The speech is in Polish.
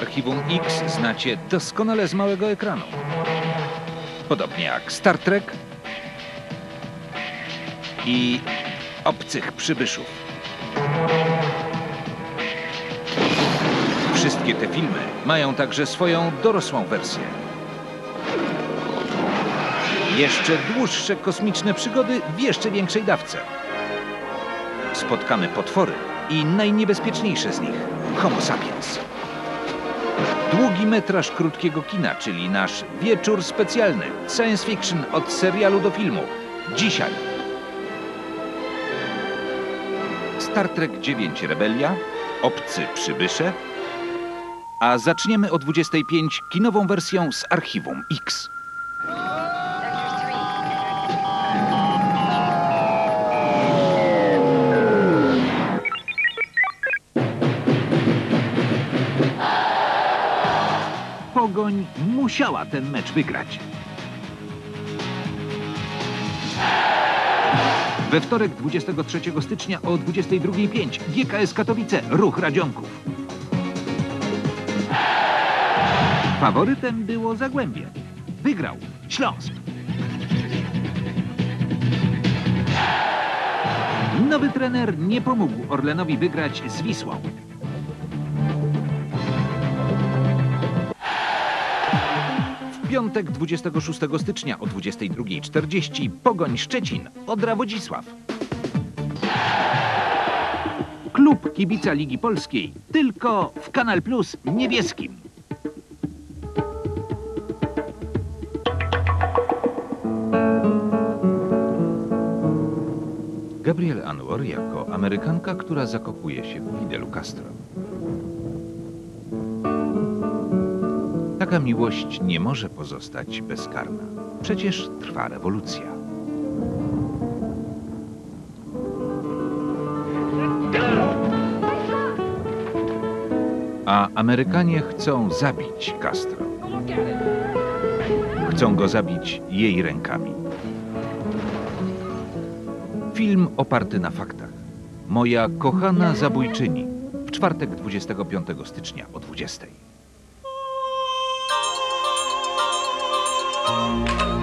Archiwum X znacie doskonale z małego ekranu. Podobnie jak Star Trek i Obcych przybyszów. Wszystkie te filmy mają także swoją dorosłą wersję. Jeszcze dłuższe kosmiczne przygody w jeszcze większej dawce. Spotkamy potwory i najniebezpieczniejsze z nich – Homo sapiens. Długi metraż krótkiego kina, czyli nasz wieczór specjalny. Science fiction od serialu do filmu. Dzisiaj. Star Trek IX Rebelia, Obcy przybysze, a zaczniemy o 25 kinową wersją z Archiwum X. Pogoń musiała ten mecz wygrać. We wtorek 23 stycznia o 22:05 GKS Katowice, Ruch Radzionków. Faworytem było Zagłębie. Wygrał Śląsk. Nowy trener nie pomógł Orlenowi wygrać z Wisłą. W piątek 26 stycznia o 22:40 Pogoń Szczecin, Odra Wodzisław. Klub kibica Ligi Polskiej tylko w Kanal Plus niebieskim. Gabrielle Anwar jako Amerykanka, która zakochuje się w Fidelu Castro. Taka miłość nie może pozostać bezkarna. Przecież trwa rewolucja. A Amerykanie chcą zabić Castro. Chcą go zabić jej rękami. Film oparty na faktach. Moja kochana zabójczyni. W czwartek 25 stycznia o 20:00.